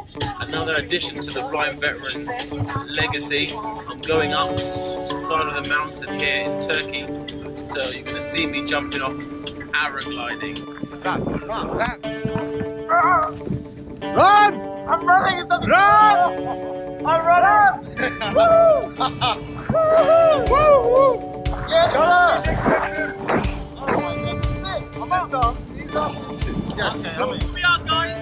Another addition to the Blind Veterans legacy. I'm going up the side of the mountain here in Turkey, so you're going to see me jumping off paragliding. Run! I'm running! Run! I'm running! Woo! Woo! Woo! Yes! Oh my God! I'm out. He's up. Okay, we are going.